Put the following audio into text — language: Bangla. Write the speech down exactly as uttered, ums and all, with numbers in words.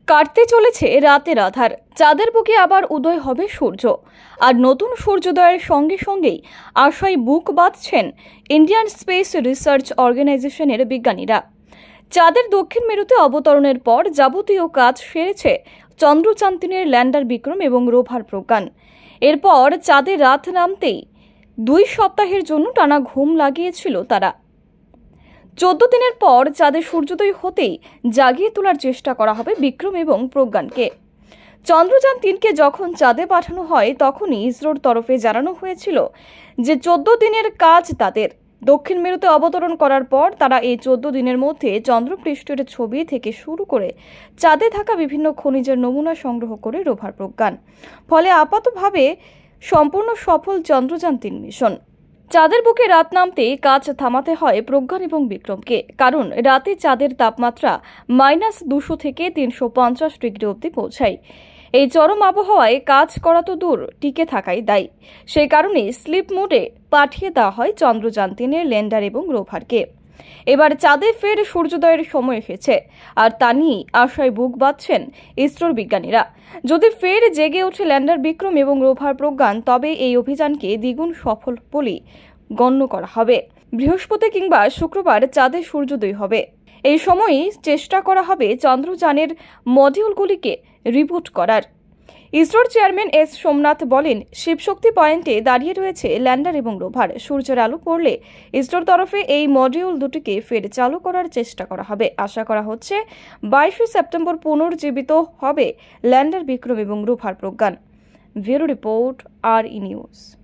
কাটতে চলেছে রাতের আধার, চাঁদের বুকে আবার উদয় হবে সূর্য। আর নতুন সূর্যোদয়ের সঙ্গে সঙ্গেই আশায় বুক বাঁধছেন ইন্ডিয়ান স্পেস রিসার্চ অর্গানাইজেশনের বিজ্ঞানীরা। চাঁদের দক্ষিণ মেরুতে অবতরণের পর যাবতীয় কাজ সেরেছে চন্দ্রযান তিনের ল্যান্ডার বিক্রম এবং রোভার প্রজ্ঞান। এরপর চাঁদে রাত নামতেই দুই সপ্তাহের জন্য টানা ঘুম লাগিয়েছিল তারা। চোদ্দ দিনের পর চাঁদে সূর্যোদয় হতেই জাগিয়ে তোলার চেষ্টা করা হবে বিক্রম এবং প্রজ্ঞানকে। চন্দ্রযান তিনকে যখন চাঁদে পাঠানো হয় তখনই ইসরোর তরফে জানানো হয়েছিল যে চোদ্দ দিনের কাজ তাদের। দক্ষিণ মেরুতে অবতরণ করার পর তারা এই চোদ্দ দিনের মধ্যে চন্দ্রপৃষ্ঠের ছবি থেকে শুরু করে চাঁদে থাকা বিভিন্ন খনিজের নমুনা সংগ্রহ করে রোভার প্রজ্ঞান। ফলে আপাতভাবে সম্পূর্ণ সফল চন্দ্রযান তিন মিশন। চাঁদের বুকে রাত নামতেই কাজ থামাতে হয় প্রজ্ঞান এবং বিক্রমকে, কারণ রাতে চাঁদের তাপমাত্রা মাইনাস দুশো থেকে তিনশো পঞ্চাশ ডিগ্রি অবধি পৌঁছায়। এই চরম আবহাওয়ায় কাজ করা তো দূর, টিকে থাকাই দায়ী। সেই কারণে স্লিপ মোডে পাঠিয়ে দেওয়া হয় চন্দ্রযান তিনের ল্যান্ডার এবং রোভারকে। এবার চাঁদে ফের সূর্যোদয়ের সময় এসেছে, আর তা নিয়েই আশায় বুক বাঁধছেন ইসরোর বিজ্ঞানীরা। যদি ফের জেগে ওঠে ল্যান্ডার বিক্রম এবং রোভার প্রজ্ঞান, তবে এই অভিযানকে দ্বিগুণ সফল বলেই গণ্য করা হবে। বৃহস্পতি কিংবা শুক্রবার চাঁদে সূর্যোদয় হবে। এই সময়ই চেষ্টা করা হবে চন্দ্রযানের মডিউলগুলিকে রিবুট করার। ইসরোর চেয়ারম্যান এস সোমনাথ বলেন, শিবশক্তি পয়েন্টে দাঁড়িয়ে রয়েছে ল্যান্ডার এবং রোভার। সূর্যের আলো পড়লে ইসরোর তরফে এই মডিউল দুটিকে ফের চালু করার চেষ্টা করা হবে। আশা করা হচ্ছে বাইশে সেপ্টেম্বর পুনর্জীবিত হবে ল্যান্ডার বিক্রম এবং রোভার প্রজ্ঞান। ব্যুরো রিপোর্ট, আর ই নিউজ।